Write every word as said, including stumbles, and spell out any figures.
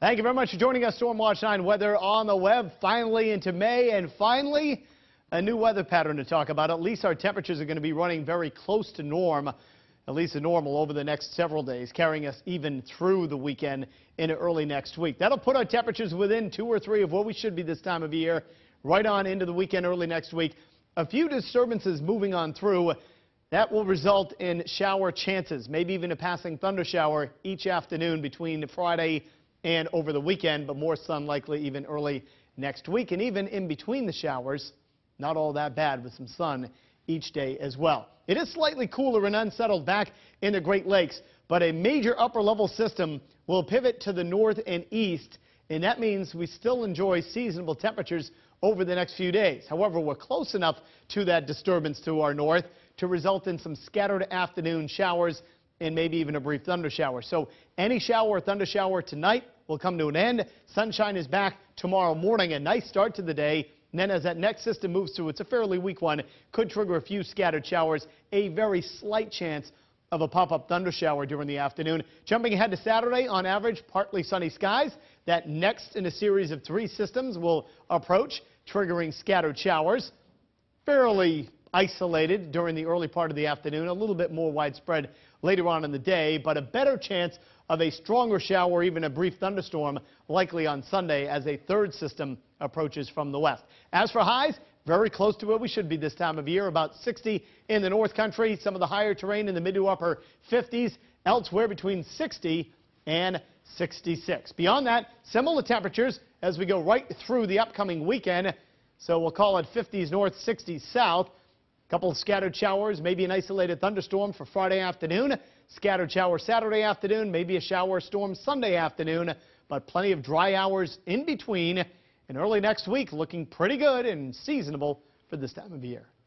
Thank you very much for joining us. Storm Watch nine weather on the web, finally into May, and finally a new weather pattern to talk about. At least our temperatures are going to be running very close to norm, at least to normal over the next several days, carrying us even through the weekend into early next week. That'll put our temperatures within two or three of where we should be this time of year, right on into the weekend early next week. A few disturbances moving on through. That will result in shower chances, maybe even a passing thunder shower each afternoon between Friday and over the weekend, but more sun likely even early next week. And even in between the showers, not all that bad with some sun each day as well. It is slightly cooler and unsettled back in the Great Lakes, but a major upper level system will pivot to the north and east, and that means we still enjoy seasonable temperatures over the next few days. However, we're close enough to that disturbance to our north to result in some scattered afternoon showers and maybe even a brief thunder shower. So any shower or thunder shower tonight will come to an end. Sunshine is back tomorrow morning. A nice start to the day. And then as that next system moves through, it's a fairly weak one, could trigger a few scattered showers, a very slight chance of a pop-up thunder shower during the afternoon. Jumping ahead to Saturday, on average, partly sunny skies. That next in a series of three systems will approach, triggering scattered showers. Fairly isolated during the early part of the afternoon, a little bit more widespread later on in the day, but a better chance of a stronger shower, even a brief thunderstorm, likely on Sunday as a third system approaches from the west. As for highs, very close to where we should be this time of year, about sixty in the north country, some of the higher terrain in the mid to upper fifties, elsewhere between sixty and sixty-six. Beyond that, similar temperatures as we go right through the upcoming weekend, so we'll call it fifties north, sixties south. A couple of scattered showers, maybe an isolated thunderstorm for Friday afternoon. Scattered shower Saturday afternoon, maybe a shower storm Sunday afternoon, but plenty of dry hours in between. And early next week looking pretty good and seasonable for this time of year.